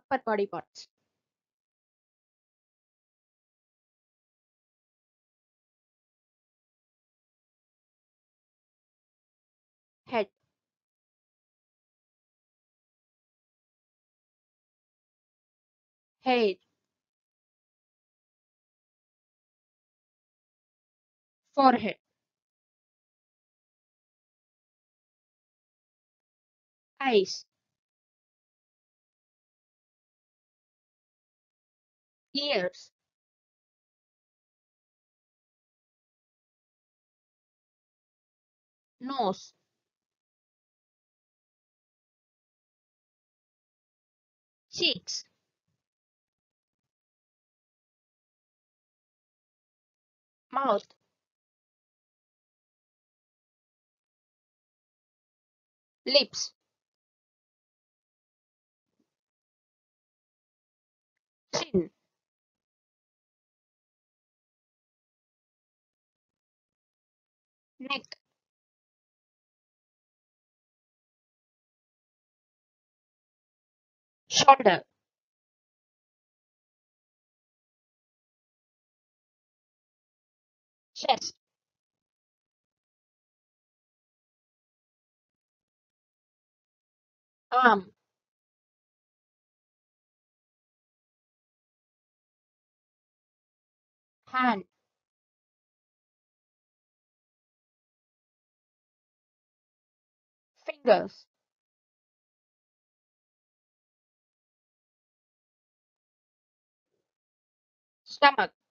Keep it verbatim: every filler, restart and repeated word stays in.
upper body parts. Head, hair, forehead, eyes, ears, nose, cheeks, mouth, lips, chin, neck, shoulder, chest, arm, hand, fingers, stomach,